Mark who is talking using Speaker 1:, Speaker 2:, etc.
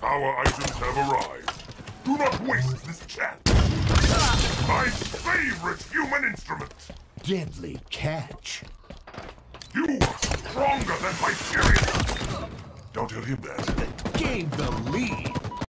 Speaker 1: Our items have arrived. Do not waste this chance. My favorite human instrument.
Speaker 2: Deadly catch.
Speaker 1: You are stronger than Hyperion. Don't tell him that.
Speaker 2: Gained the lead.